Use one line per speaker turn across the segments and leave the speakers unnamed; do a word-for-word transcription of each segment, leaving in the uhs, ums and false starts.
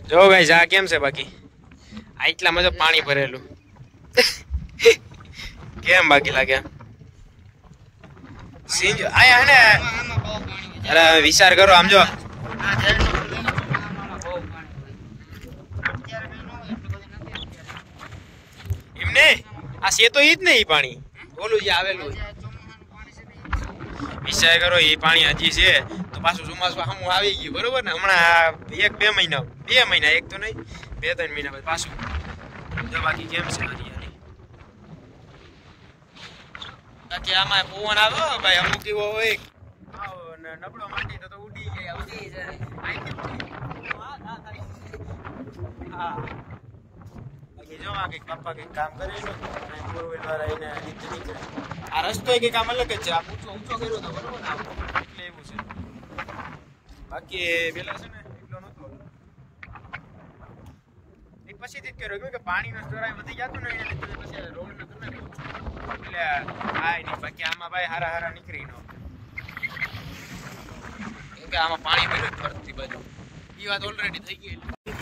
જો ગાઈસ આ કેમ છે બાકી આટલામાં જો પાણી ભરેલું કેમ બાકી લાગે સિંજ આયા હે ને અરે વિચાર કરો આમ જો એમને આ છે તો ઈ જ ને ઈ પાણી ઓલું જે આવેલું વિચાર કરો એ પાણી હજી છે તો પાછું ચોમાસું સામું આવી ગયું બરોબર ને હમણાં એક બે મહિના બે મહિના એક તો નહીં બે ત્રણ મહિના પછી પાછું જો બાકી કેમ છે હરિયાળી બાકી આમાં પવન આવે ભાઈ અમુક એવો હોય નબળો માંડી તો ઉડી જાય ઉડી જાય હા બાકી જો આ કંઈક પપ્પા કંઈક કામ કરેલું અને ફોર વ્હીલ વાળા એને નીચે નીચે આ રસ્તો એ કંઈક આમ અલગ જ છે આ ઊંચો ઊંચો કર્યો તો બરોબર ને એટલે એવું છે બાકી પેલા છે ને એટલો નતો એક પછીથી જ કર્યો કે પાણીનો સ્તર વધી જતો ને એટલે પછી રોડ ન કરી નાખ્યો એટલે આ નહીં બાકી આમાં ભાઈ હારા હારા નીકળી નો કે આમાં પાણી ભર્યું ફરતી બાજુ એ વાત ઓલરેડી થઈ ગઈ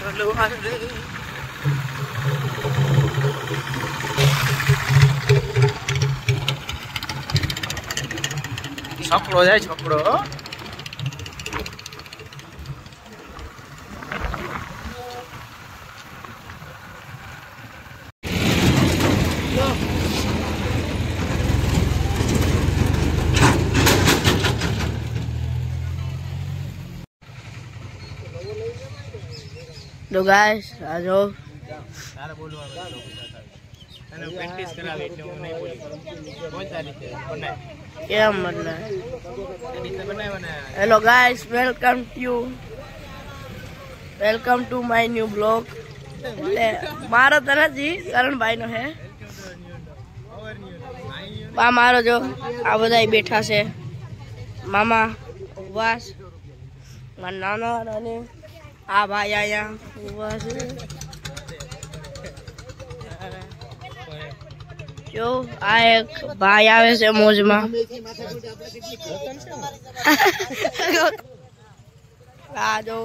છકડો જાય છકડો
तो गाइस आ जाओ
તારે બોલવાનું અને પ્રેક્ટિસ કરાવી એટલે હું નહીં બોલી કોઈ તારીખે બનાય
કેમ मतलब
રીતે બનાવવાના
hello guys welcome to welcome to my new blog એટલે મારો તો નથી કરણભાઈ નો હે બા મારો જો આ બધા બેઠા છે મામા વાસ મારા નાના નાની આ ભાઈ આયા ઉભા છે જો આ એક ભાઈ આવે છે મોજમાં આ જો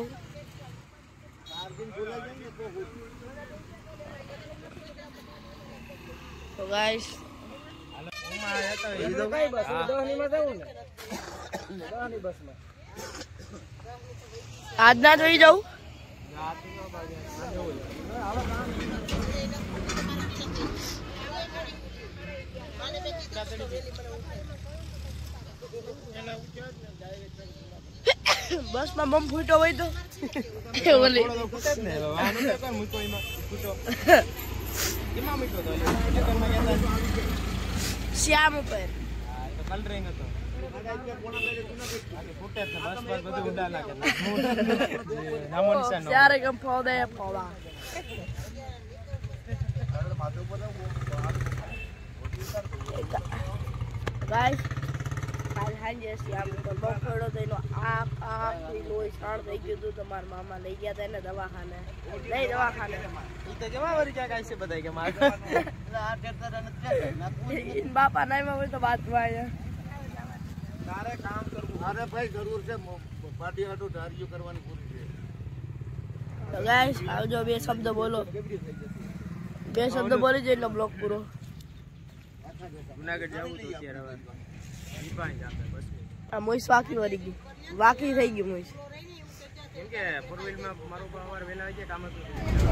તો ગાઈસ આજ ના જોઈ જાઉં बस में बम फूटो वही तो बोले श्याम पर
કલ રેંગ હતો ફૂટે બસ બસ બધું ઉડા નાખે નામો નિશાન
यार कम पौधे पौधा गाइस કાલ હાંજે શ્યામ પર બફળો થઈનો આપ આપ થી લોહી છાણ થઈ ગયું હતું તમારા મામા લઈ ગયા હતા ને દવાખાને લઈ દવાખાને
ઈ તો જવા વરી ક્યાં કાઈ છે બધાય કે માર આ કરતા નથી
इन बापा नहीं में तो बात हुआ है
તારે કામ કરવું અરે ભાઈ જરૂર છે પાર્ટી આટો ધાર્યો કરવાની પૂરી છે
तो गाइस આવજો બે શબ્દ બોલો બે શબ્દ બોલી જો એટલે બ્લોક પૂરો
જુનાગઢ જાવું તો અત્યારે હવે ઈ પાણી જાતે બસ
આ મોઈસ વાકી વરી ગઈ વાકી થઈ ગઈ મોઈસ
કેમ કે ફોર વ્હીલ માં મારો પાવર વેલા આવી ગયા કામ હતું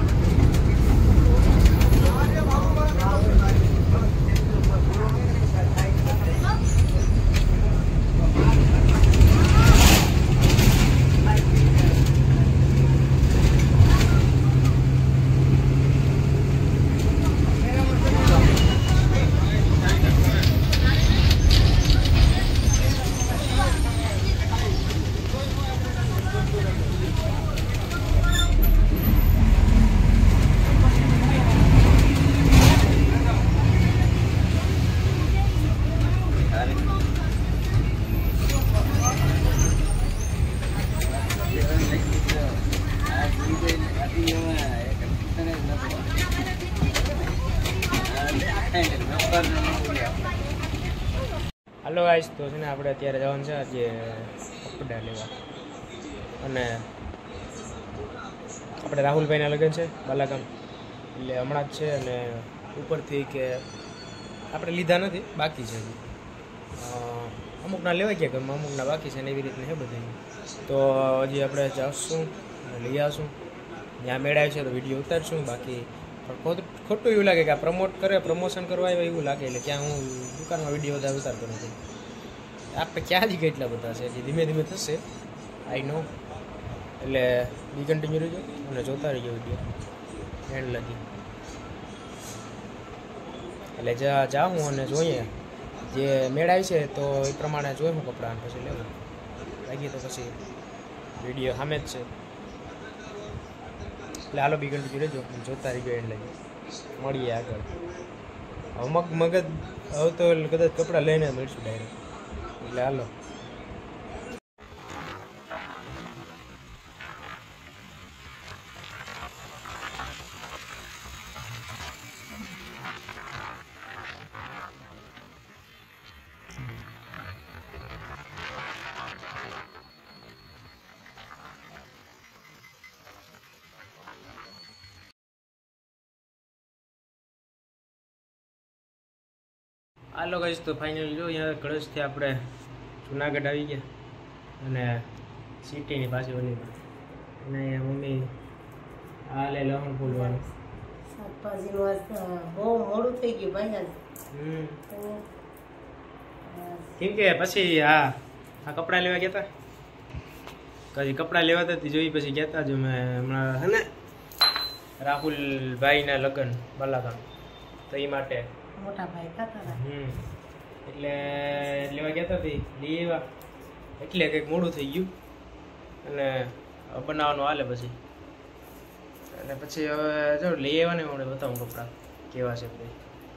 हेलो गाइस तो છે ને આપણે અત્યારે જવાનું છે આજે કપડા લેવા અને આપણે રાહુલભાઈના લગ્ન છે બાલાગામ, એટલે હમણાં જ છે. અને ઉપરથી કે આપણે લીધા નથી, બાકી છે હજી. અમુકના લેવાઈ ગયા ઘરમાં, અમુકના બાકી છે ને એવી રીતના છે બધું. તો હજી આપણે જાશું અને લઈ આવશું. ત્યાં મેળાય છે તો વિડીયો ઉતારશું. બાકી પણ ખોટું એવું લાગે કે આ પ્રમોટ કરે, પ્રમોશન કરવા આવ્યો એવું લાગે. એટલે ક્યાં હું દુકાનમાં વિડીયો વધારે ઉતારતો નથી. આપણે ક્યાં જ કેટલા બધા છે, હજી ધીમે ધીમે થશે, આઈ નો. એટલે બી કન્ટિન્યુ રહેજો અને જોતા રહીજો વિડીયો એન્ડ લગી. એટલે જા જાઉં અને જોઈએ જે મેળાય છે તો એ પ્રમાણે જોયું કપડાં, પછી લેવું લાગીએ તો પછી વિડીયો સામે જ છે. એટલે હાલો બી કન્ટિન્યુ રહેજો, જોતા રહીજો એન્ડ લગી. મળીએ આગળ. હવે મગ મગજ હવે તો કદાચ કપડાં લઈને મળીશું ડાયરેક્ટ. એટલે હાલો. હાલો ગાઈસ, તો ફાઇનલ જો અહીંયા કળશથી આપણે જુનાગઢ આવી ગયા અને સિટીની પાછી ઓલીમાં. અને અહીંયા મમ્મી આ લે લહણ ફૂલવાનું
શાકભાજીનું બહુ મોડું થઈ ગયું ભાઈ.
હમ કેમ કે પછી આ આ કપડાં લેવા ગયા હતા, કઈ કપડાં લેવા હતા જોઈ પછી ગયા હતા. જો મેં હમણાં હે ને રાહુલભાઈના લગ્ન બાલાગામ, તો એ માટે
મોટા ભાઈ ખાતા
હમ એટલે લેવા ગયા હતા લઈ આવ્યા. એટલે કંઈક મોડું થઈ ગયું અને બનાવવાનું હાલે પછી. અને પછી હવે જો લઈ આવ્યા ને મને બતાવું કપડાં કેવા છે બધા.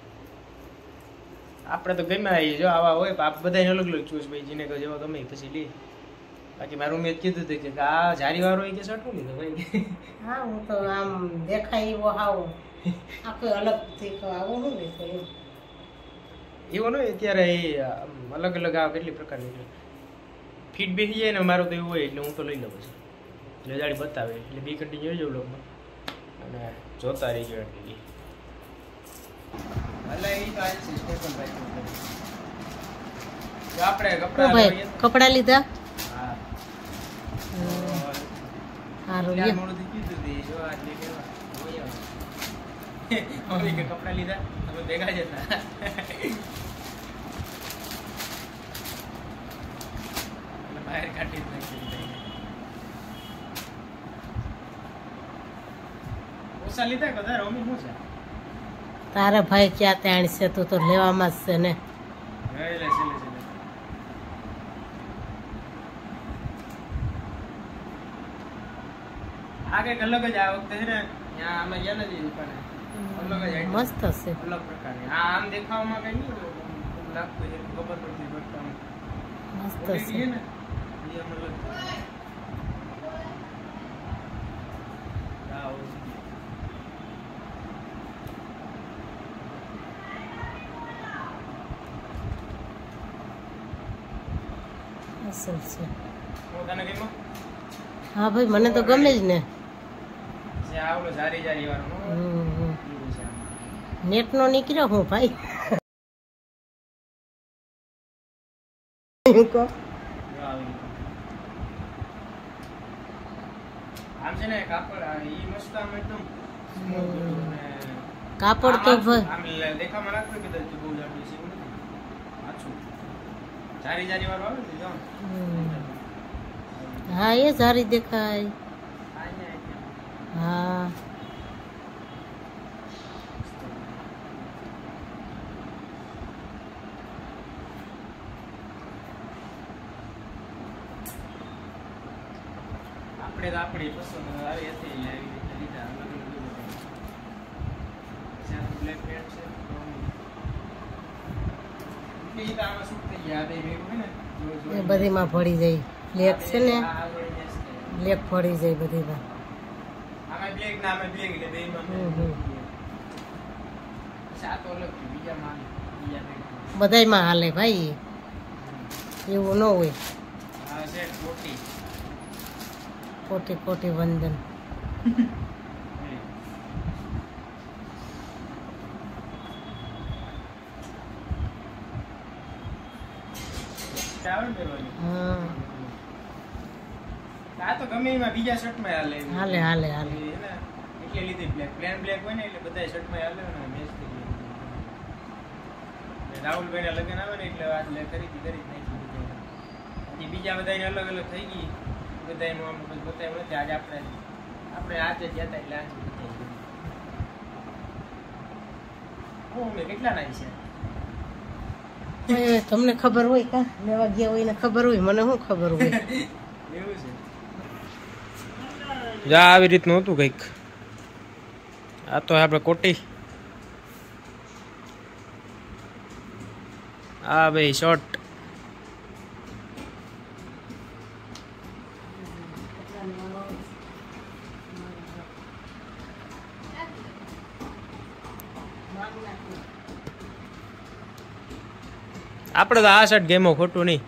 આપણે તો ગમે આવી જો આવા હોય, આપ બધાને અલગ અલગ ચોઈસ ભાઈ, જેને કહો જેવા ગમે પછી લે. બાકી મારું મેં કીધું હતું કે આ જારી વાળો હોય કે શર્ટું લીધું ભાઈ.
હા, હું તો આમ દેખાય એવો આવો આખો અલગ થી આવો હું લીધો
એવો ન હોય. અત્યારે એ અલગ અલગ આ કેટલી પ્રકારની ફીટ બેસી જાય ને, મારું તો એવું હોય એટલે હું તો લઈ લઉં પછી. એટલે જાડી બતાવે એટલે બી કન્ટિન્યુ રહેજો બ્લોગમાં અને જોતા રહીજો. એટલે આપણે કપડા
કપડા લીધા.
હા
સારું
કપડા લીધા તમે ભેગા જતા. બહાર કાઢી ઓછા લીધા કે તારે અમી શું છે?
તારા ભાઈ ક્યાં ત્યાં છે, તું તો લેવામાં જ છે ને.
આ કઈક અલગ જ આ વખતે છે ને, ત્યાં અમે ગયા નથી દુકાને, અલગ જ
મસ્ત હશે,
અલગ પ્રકારની. આ આમ દેખાવામાં કઈ નહીં લાગતું, ખબર પડતી પડતા
મસ્ત હશે.
ને
અસલ છે.
તને કઈ
હા ભાઈ, મને તો ગમે જ ને. નેટ નો નીકળ્યો હું ભાઈ.
આમ છે ને કાપડ ઈ મસ્ત આમ એકદમ
કાપડ તો ભાઈ
આમ દેખામાં લાગતું કે બહુ જાડું છે એવું નથી, આછું જારી જારી વાળું આવે ને જો.
હા, એ સારી દેખાય. હા,
આપણે તો આપણી પસંદ આવી હતી એટલે આવી રીતે લીધા. અલગ અલગ બ્લેક પેન્ટ છે એ તો આમાં શૂટ થઈ ગયા બે ભેગું હોય ને
એ બધીમાં ભળી જાય. બ્લેક છે ને, બ્લેક ભળી જાય બધીમાં.
આમાં બ્લેક ના આમાં બ્લેક એટલે બેમાં સાત અલગ બીજામાં બીજા
બધાયમાં હાલે ભાઈ, એવું ન હોય.
આ છે કોટી
કોટી કોટી વંદન.
આ તો ગમે એમાં બીજા શર્ટમાં હાલે
હાલે હાલે હાલે
એટલે લીધી બ્લેક પ્લેન બ્લેક હોય ને એટલે બધા શર્ટમાં હાલે ને મેચ થઈ ગઈ. રાહુલભાઈ ના લગ્ન આવે ને એટલે વાત લે કરી હતી કરી જ નાખી પછી બીજા બધાને અલગ અલગ થઈ ગઈ બધા એનું આમ બતાવ્યું નથી. આજે આપણે આપણે આજે જ હતા એટલે આજે હું મેં કેટલા નાઈ છે
તમને ખબર હોય કા લેવા ગયા હોય ને ખબર હોય મને શું ખબર હોય
એવું છે. જા આવી રીતનું હતું કંઈક. આ તો આપણે કોટી આ ભાઈ શોર્ટ આપણે તો આ શર્ટ ગેમો ખોટું નહીં.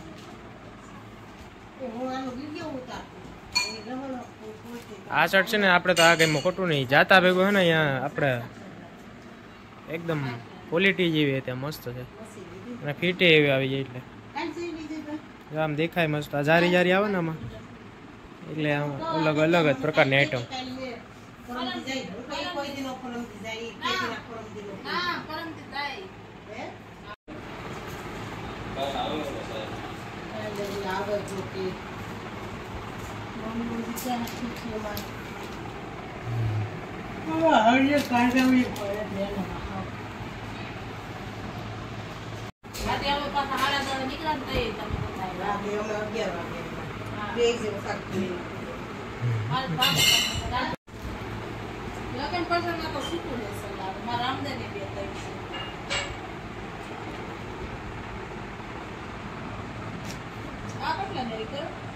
આ શર્ટ છે ને આપણે તો આ ગેમમાં ખોટું નહીં. જાતા ભેગું છે ને અહીંયા આપણે એકદમ ક્વોલિટી જેવી હતી મસ્ત છે અને ફીટે એવી આવી જાય એટલે આમ દેખાય મસ્ત. આ જારી જારી આવે ને આમાં એટલે આમ અલગ અલગ જ પ્રકારની આઈટમ.
લગન પસંદ તો શીખવું રહેશે મારા રામદેવ બે આ કેટલા ને